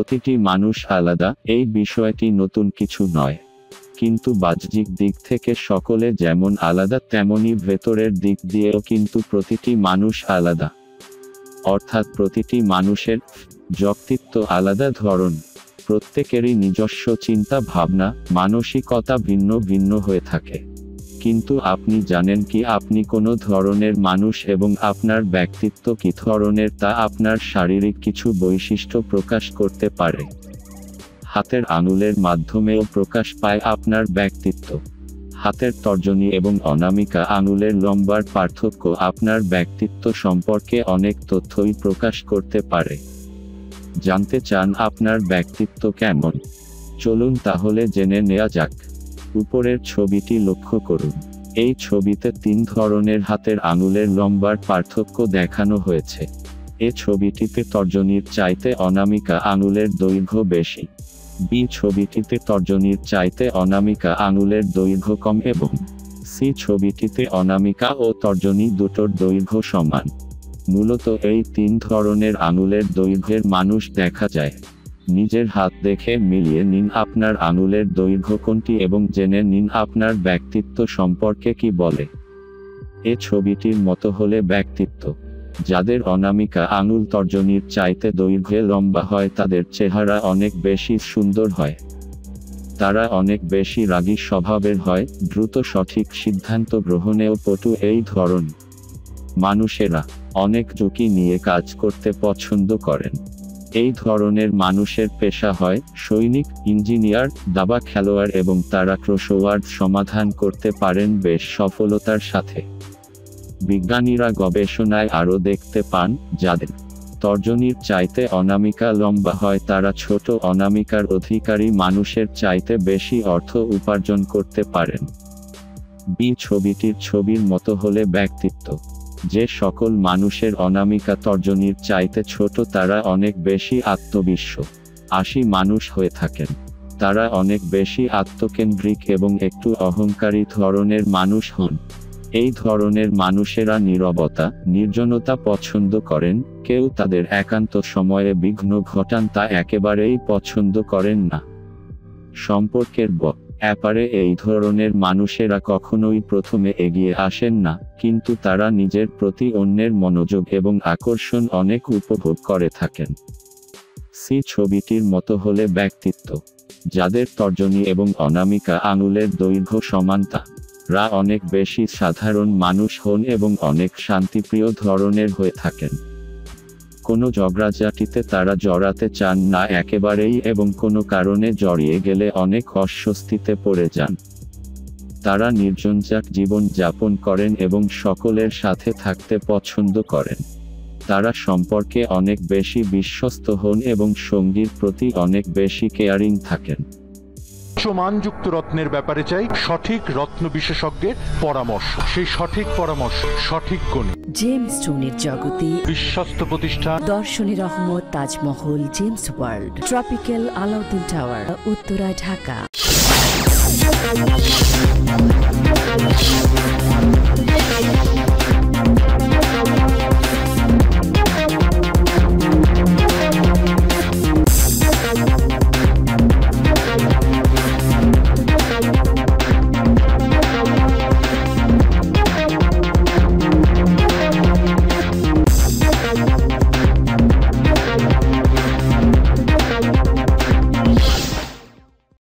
প্রতিটি মানুষ আলাদা, এই বিষয়টি নতুন কিছু নয়। কিন্তু বাহ্যিক দিক থেকে সকলে যেমন আলাদা, তেমনি ভেতরের দিক দিয়েও কিন্তু প্রতিটি মানুষ আলাদা। অর্থাৎ প্রতিটি মানুষের ব্যক্তিত্ব আলাদা ধরন, প্রত্যেকেরই নিজস্ব চিন্তা ভাবনা, মানসিকতা ভিন্ন ভিন্ন হয়ে থাকে। কিন্তু আপনি জানেন কি আপনি কোন ধরনের মানুষ এবং আপনার ব্যক্তিত্ব কী ধরনের তা আপনার শারীরিক কিছু বৈশিষ্ট্য প্রকাশ করতে পারে। হাতের আঙুলের মাধ্যমেও প্রকাশ পায় আপনার ব্যক্তিত্ব। হাতের তর্জনী এবং অনামিকা আঙুলের লম্বার পার্থক্য আপনার ব্যক্তিত্ব সম্পর্কে অনেক তথ্যই প্রকাশ করতে পারে। জানতে চান আপনার ব্যক্তিত্ব কেমন? চলুন তাহলে জেনে নেওয়া যাক। উপরের ছবিটি লক্ষ্য করুন। এই ছবিতে 3 ধরনের হাতের আঙুলের লম্বার পার্থক্য দেখানো হয়েছে। এ ছবিটিতে তর্জনীর চাইতে অনামিকা আঙুলের দৈর্ঘ্য বেশি। বি ছবিটিতে তর্জনীর চাইতে অনামিকা আঙুলের দৈর্ঘ্য কম এবং সি ছবিটিতে অনামিকা ও তর্জনী দুটোর দৈর্ঘ্য সমান। মূলত এই 3 ধরনের আঙুলের দৈর্ঘ্যের মানুষ দেখা যায়। নিজের হাত দেখে মিলিয়ে নিন আপনার আঙুলের দৈর্ঘ্য কোনটি এবং জেনে নিন আপনার ব্যক্তিত্ব সম্পর্কে কি বলে। এ ছবিটির মতো হলে ব্যক্তিত্ব। যাদের অনামিকা আঙুল তর্জনীর চাইতে দৈর্ঘ্যে লম্বা হয় তাদের চেহারা অনেক বেশি সুন্দর হয়। তারা অনেক বেশি রাগী স্বভাবের হয়, দ্রুত সঠিক সিদ্ধান্ত গ্রহণেও পটু এই ধরন। মানুষেরা অনেক ঝুঁকি নিয়ে কাজ করতে পছন্দ করেন। এই ধরনের মানুষের পেশা হয় সৈনিক, ইঞ্জিনিয়ার, দাবা খেলোয়াড় এবং তারা ক্রসওয়ার্ড সমাধান করতে পারেন বেশ সফলতার সাথে। বিজ্ঞানীরা গবেষণায় আরও দেখতে পান যাদের তর্জনীর চাইতে অনামিকা লম্বা হয় তারা ছোট অনামিকার অধিকারী মানুষের চাইতে বেশি অর্থ উপার্জন করতে পারেন। বি ছবিটির ছবির মতো হলে ব্যক্তিত্ব। যে সকল মানুষের অনামিকা তর্জনীর চাইতে ছোট তারা অনেক বেশি আত্মবিশ্বাসী মানুষ হয়ে থাকেন। তারা অনেক বেশি আত্মকেন্দ্রিক এবং একটু অহংকারী ধরনের মানুষ হন। এই ধরনের মানুষেরা নীরবতা, নির্জনতা পছন্দ করেন। কেউ তাদের একান্ত সময়ে বিঘ্ন ঘটান তা একেবারেই পছন্দ করেন না। সম্পর্কের ব্যাপারে এই ধরনের মানুষেরা কখনোই প্রথমে এগিয়ে আসেন না, কিন্তু তারা নিজের প্রতি অন্যের মনোযোগ এবং আকর্ষণ অনেক উপভোগ করে থাকেন। সি ছবিটির মতো হলে ব্যক্তিত্ব। যাদের তর্জনী এবং অনামিকা আঙুলের দৈর্ঘ্য সমান তারা অনেক বেশি সাধারণ মানুষ হন এবং অনেক শান্তিপ্রিয় ধরনের হয়ে থাকেন। কোনো ঝগড়াঝাটিতে তারা জড়াতে চান না একেবারেই এবং কোনো কারণে জড়িয়ে গেলে অনেক অস্বস্তিতে পড়ে যান। তারা নির্জনজাক জীবন যাপন করেন এবং সকলের সাথে থাকতে পছন্দ করেন। তারা সম্পর্কে অনেক বেশি বিশ্বস্ত হন এবং সঙ্গীর প্রতি অনেক বেশি কেয়ারিং থাকেন। উচ্চমানযুক্ত রত্নের ব্যাপারে চাই সঠিক রত্ন বিশেষজ্ঞের পরামর্শ। সেই সঠিক পরামর্শ সঠিক কোণে জেমস স্টোনের জগতে বিশ্বস্ত প্রতিষ্ঠান দর্শনী Rahmat, Taj Mahal, gems world, tropical, Alauddin tower, Uttara, Dhaka.